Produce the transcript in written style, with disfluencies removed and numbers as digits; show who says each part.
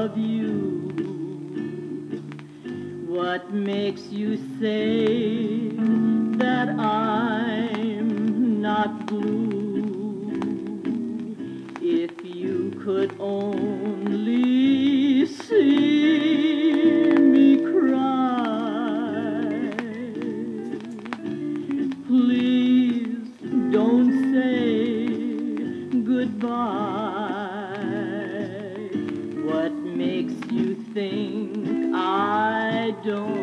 Speaker 1: of you. What makes you say that I'm not blue? If you could only see me cry, please don't say goodbye. What makes you think I don't